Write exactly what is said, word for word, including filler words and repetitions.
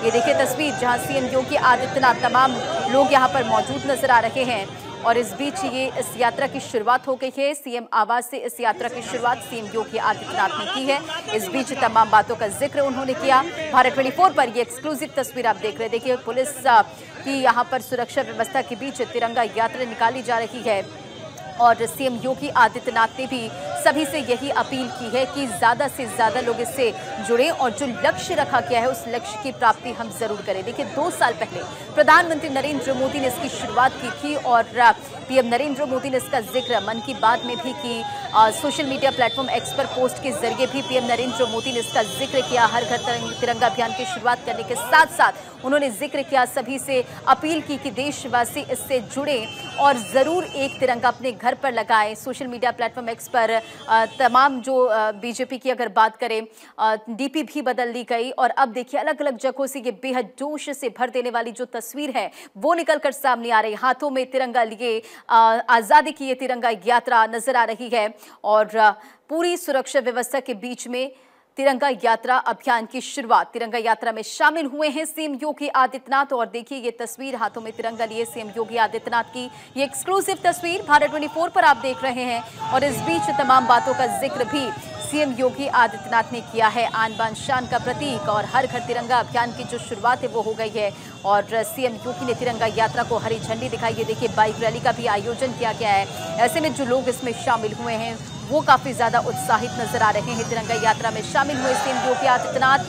ये देखिए तस्वीर जहां सीएम योगी आदित्यनाथ तमाम लोग यहां पर मौजूद नजर आ रहे हैं और इस बीच ये इस यात्रा की शुरुआत हो गई है। सीएम आवास से इस यात्रा की शुरुआत सीएम योगी आदित्यनाथ ने की है। इस बीच तमाम बातों का जिक्र उन्होंने किया। भारत चौबीस पर ये एक्सक्लूसिव तस्वीर आप देख रहे हैं। देखिए पुलिस की यहाँ पर सुरक्षा व्यवस्था के बीच तिरंगा यात्रा निकाली जा रही है और सीएम योगी आदित्यनाथ ने भी सभी से यही अपील की है कि ज्यादा से ज्यादा लोग इससे जुड़े और जो लक्ष्य रखा गया है उस लक्ष्य की प्राप्ति हम जरूर करें। देखिए दो साल पहले प्रधानमंत्री नरेंद्र मोदी ने इसकी शुरुआत की थी और पीएम नरेंद्र मोदी ने इसका जिक्र मन की बात में भी की। आ, सोशल मीडिया प्लेटफॉर्म एक्स पर पोस्ट के जरिए भी पीएम नरेंद्र मोदी ने इसका जिक्र किया। हर घर तिरंगा अभियान की शुरुआत करने के साथ साथ उन्होंने जिक्र किया, सभी से अपील की कि देशवासी इससे जुड़े और जरूर एक तिरंगा अपने घर पर लगाएं। सोशल मीडिया प्लेटफॉर्म एक्स पर आ, तमाम जो बीजेपी की अगर बात करें डीपी भी बदल ली गई और अब देखिए अलग अलग जगहों से ये बेहद जोश से भर देने वाली जो तस्वीर है वो निकलकर सामने आ रही। हाथों में तिरंगा लिए आजादी की ये तिरंगा यात्रा नजर आ रही है और पूरी सुरक्षा व्यवस्था के बीच में तिरंगा यात्रा अभियान की शुरुआत। तिरंगा यात्रा में शामिल हुए हैं सीएम योगी आदित्यनाथ और देखिए ये तस्वीर हाथों में तिरंगा लिए सीएम योगी आदित्यनाथ की ये एक्सक्लूसिव तस्वीर भारत चौबीस पर आप देख रहे हैं और इस बीच तमाम बातों का जिक्र भी सीएम योगी आदित्यनाथ ने किया है। आन बान शान का प्रतीक और हर घर तिरंगा अभियान की जो शुरुआत है वो हो गई है और सीएम योगी ने तिरंगा यात्रा को हरी झंडी दिखाई है। देखिए बाइक रैली का भी आयोजन किया गया है। ऐसे में जो लोग इसमें शामिल हुए हैं वो काफी ज्यादा उत्साहित नजर आ रहे हैं। तिरंगा यात्रा में शामिल हुए सीएम योगी आदित्यनाथ